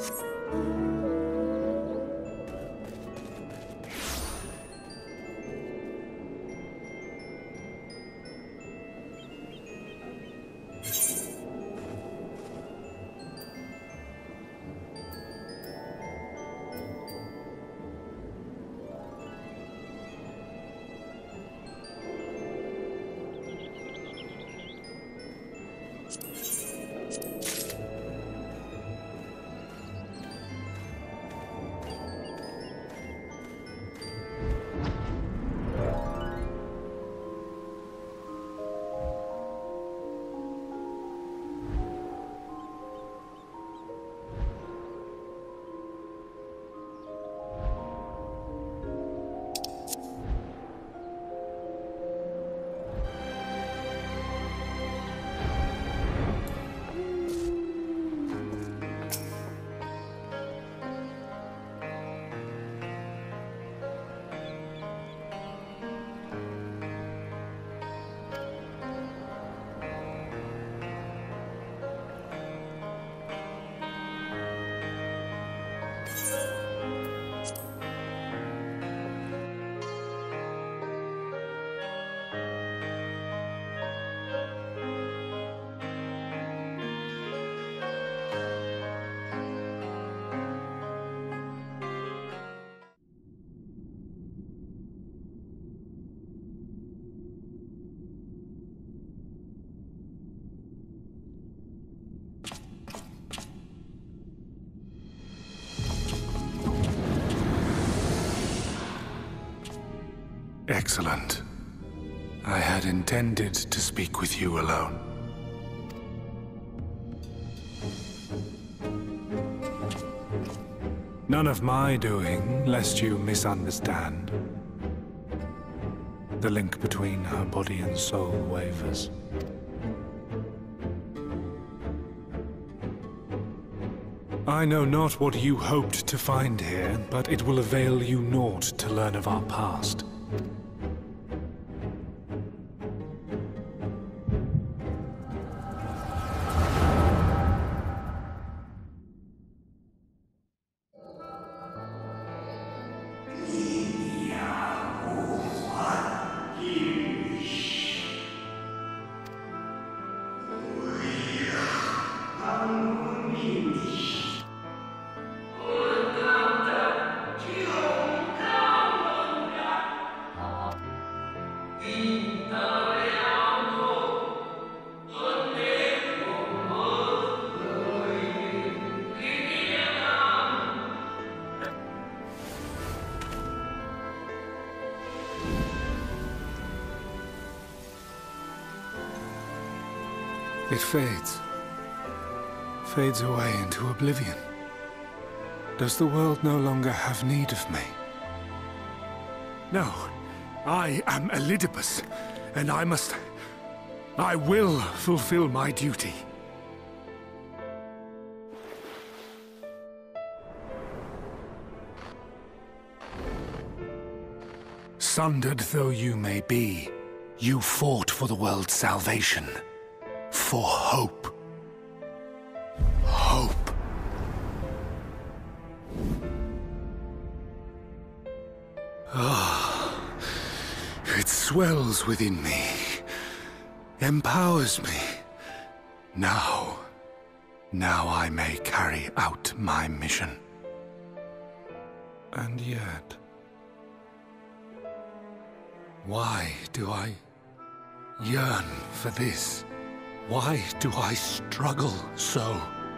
Excellent. I had intended to speak with you alone. None of my doing, lest you misunderstand. The link between her body and soul wavers. I know not what you hoped to find here, but it will avail you naught to learn of our past. It fades away into oblivion. Does the world no longer have need of me? No, I am Elidibus, and I will fulfill my duty. Sundered though you may be, you fought for the world's salvation. For hope. Hope. Ah, it swells within me, empowers me. Now I may carry out my mission. And yet, why do I yearn for this? Why do I struggle so?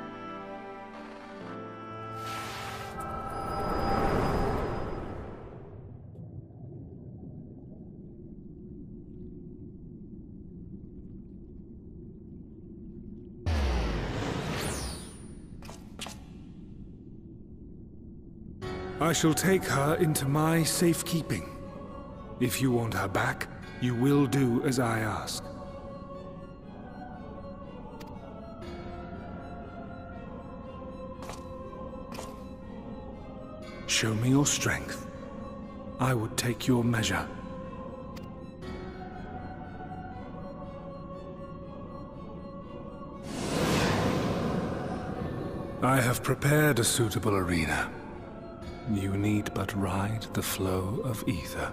I shall take her into my safekeeping. If you want her back, you will do as I ask. Show me your strength. I would take your measure. I have prepared a suitable arena. You need but ride the flow of ether.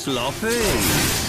sloppy.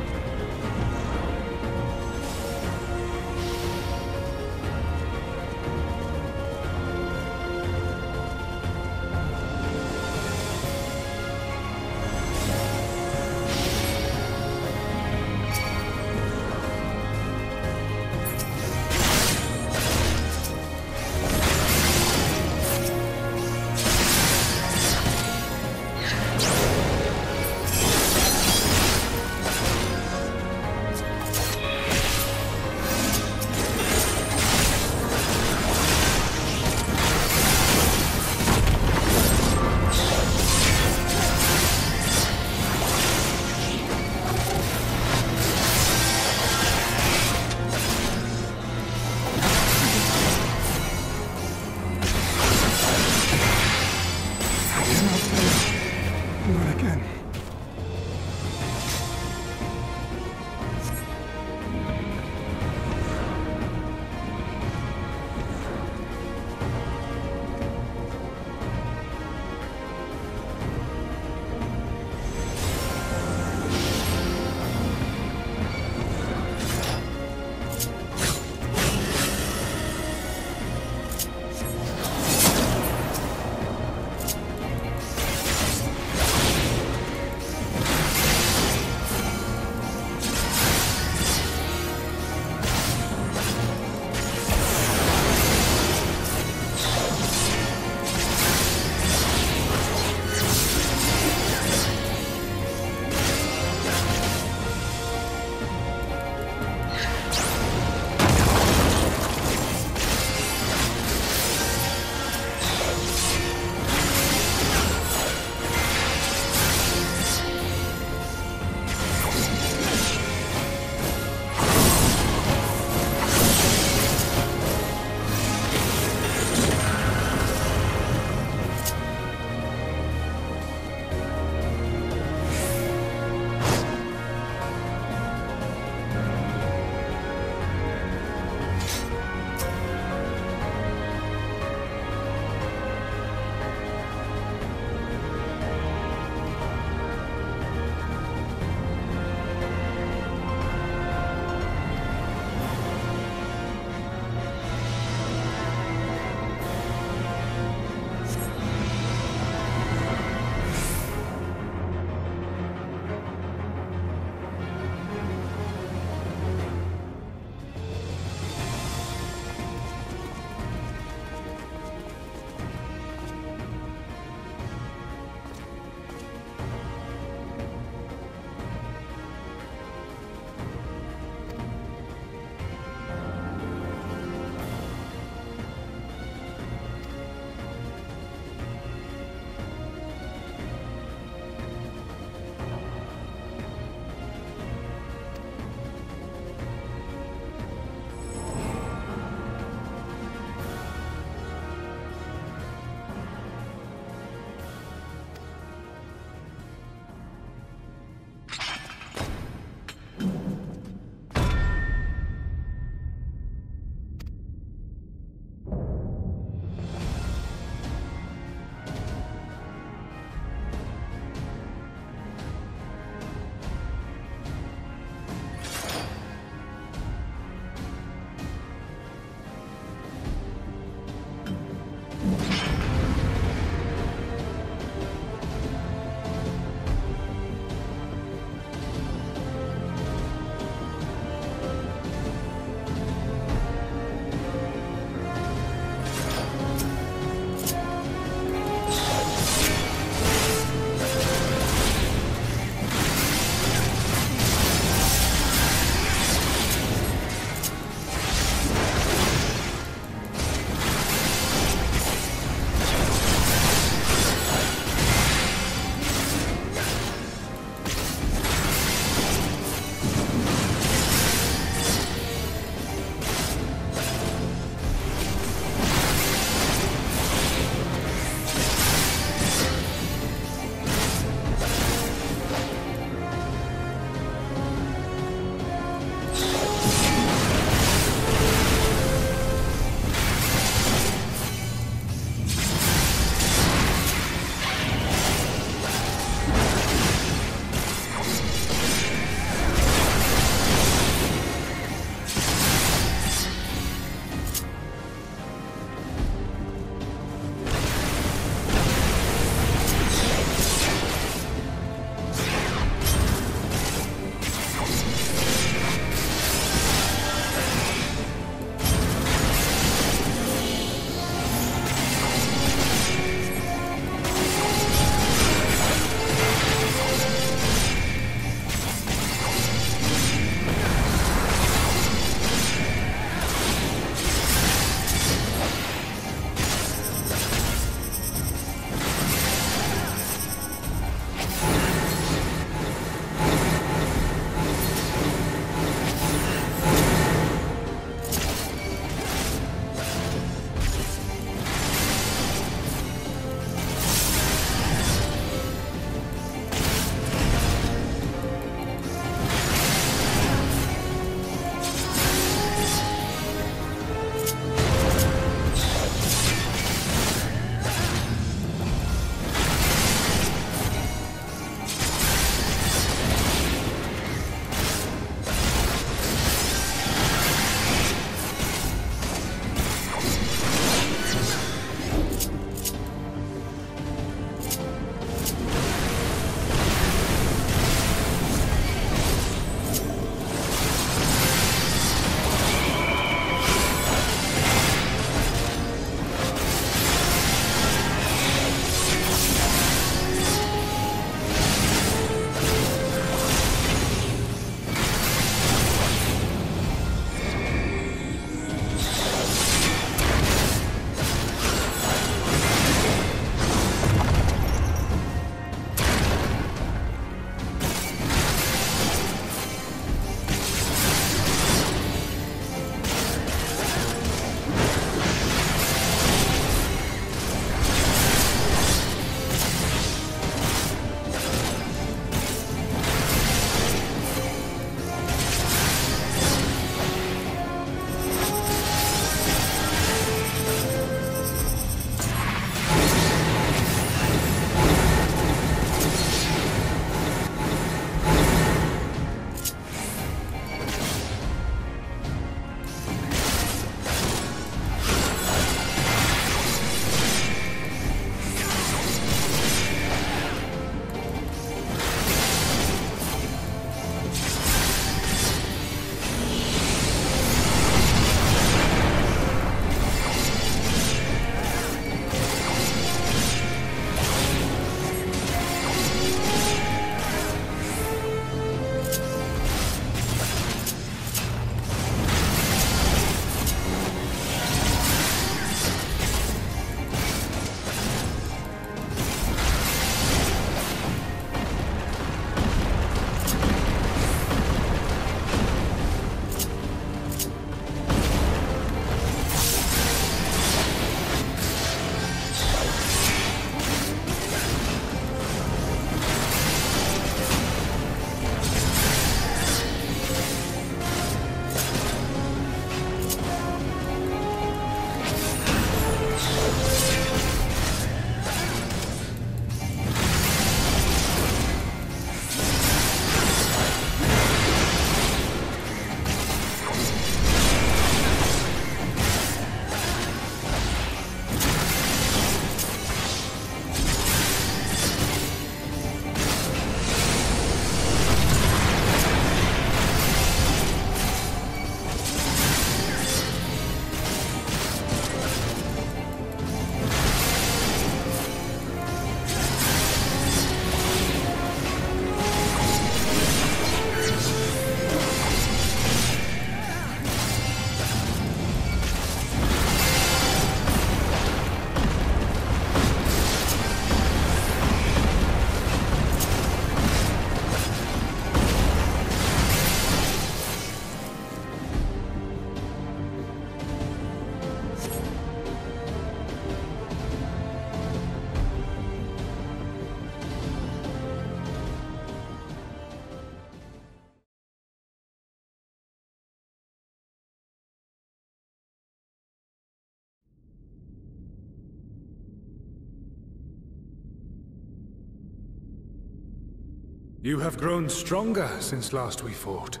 You have grown stronger since last we fought.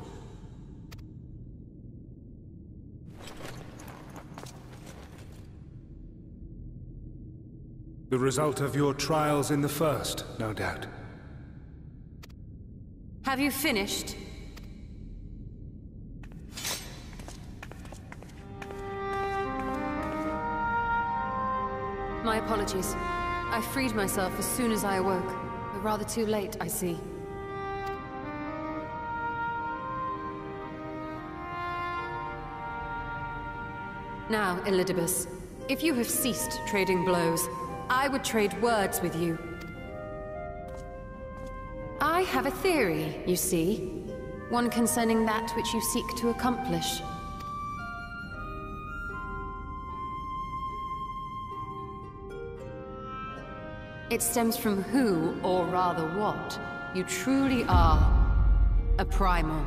The result of your trials in the first, no doubt. Have you finished? My apologies. I freed myself as soon as I awoke. But rather too late, I see. Now, Elidibus, if you have ceased trading blows, I would trade words with you. I have a theory, you see. One concerning that which you seek to accomplish. It stems from who, or rather what, you truly are. A primal.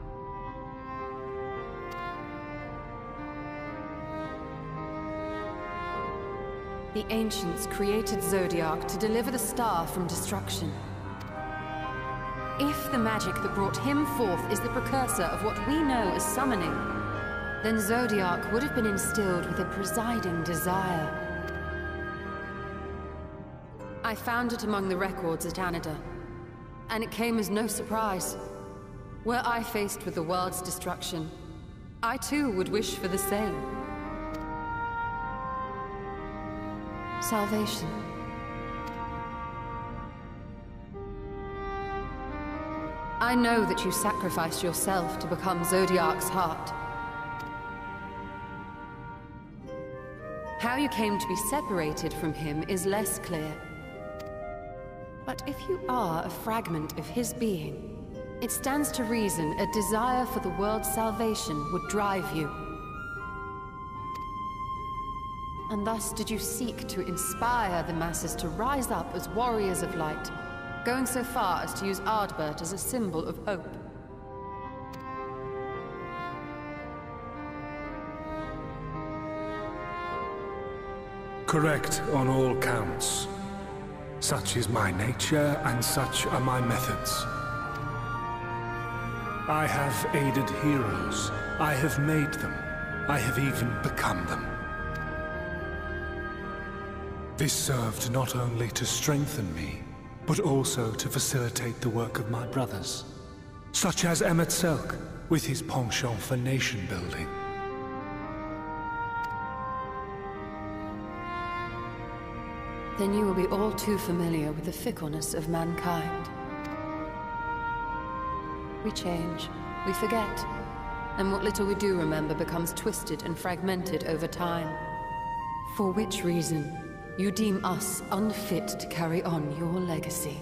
The Ancients created Zodiark to deliver the star from destruction. If the magic that brought him forth is the precursor of what we know as summoning, then Zodiark would have been instilled with a presiding desire. I found it among the records at Anida, and it came as no surprise. Were I faced with the world's destruction, I too would wish for the same. Salvation. I know that you sacrificed yourself to become Zodiark's heart. How you came to be separated from him is less clear. But if you are a fragment of his being, it stands to reason a desire for the world's salvation would drive you. And thus did you seek to inspire the masses to rise up as warriors of light, going so far as to use Ardbert as a symbol of hope. Correct on all counts. Such is my nature, and such are my methods. I have aided heroes. I have made them. I have even become them. This served not only to strengthen me, but also to facilitate the work of my brothers, such as Emet-Selch, with his penchant for nation building. Then you will be all too familiar with the fickleness of mankind. We change, we forget, and what little we do remember becomes twisted and fragmented over time. For which reason, you deem us unfit to carry on your legacy.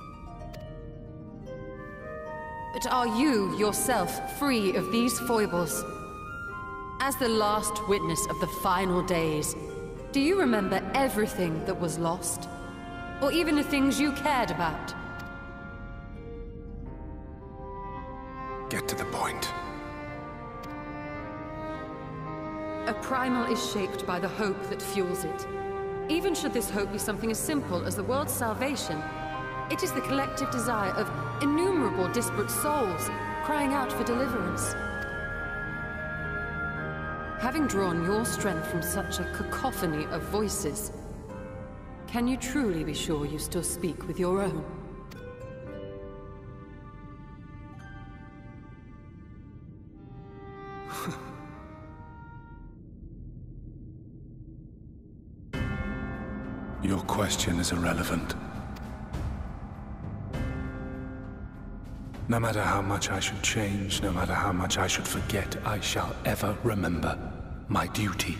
But are you, yourself, free of these foibles? As the last witness of the final days, do you remember everything that was lost? Or even the things you cared about? Get to the point. A primal is shaped by the hope that fuels it. Even should this hope be something as simple as the world's salvation, it is the collective desire of innumerable disparate souls crying out for deliverance. Having drawn your strength from such a cacophony of voices, can you truly be sure you still speak with your own? Your question is irrelevant. No matter how much I should change, no matter how much I should forget, I shall ever remember my duty.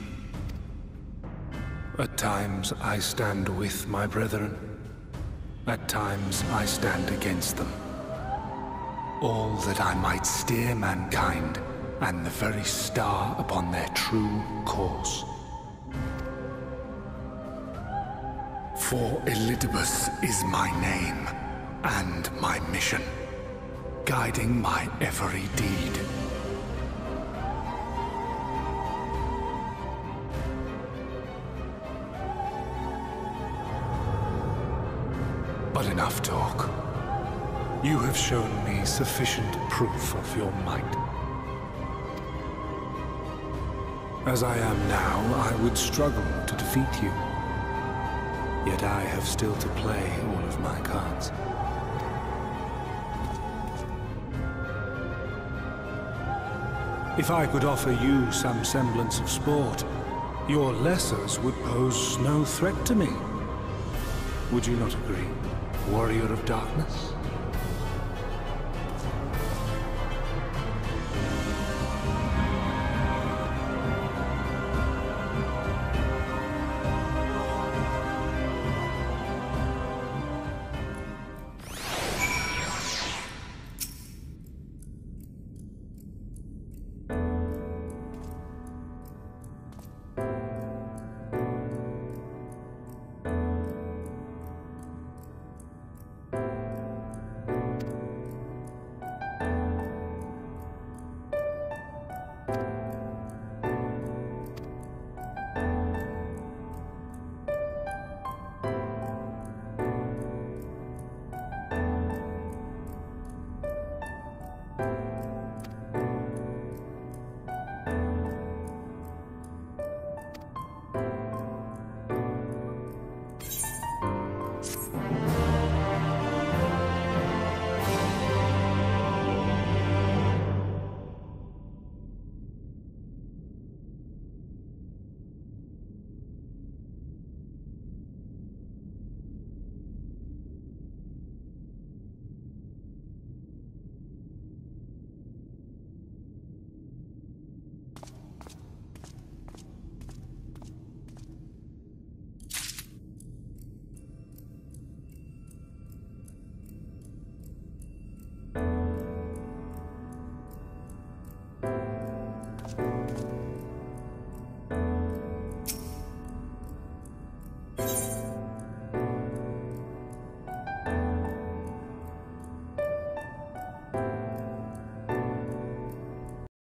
At times I stand with my brethren. At times I stand against them. All that I might steer mankind and the very star upon their true course. For Elidibus is my name and my mission, guiding my every deed. But enough talk. You have shown me sufficient proof of your might. As I am now, I would struggle to defeat you. Yet I have still to play all of my cards. If I could offer you some semblance of sport, your lessers would pose no threat to me. Would you not agree, Warrior of Darkness? You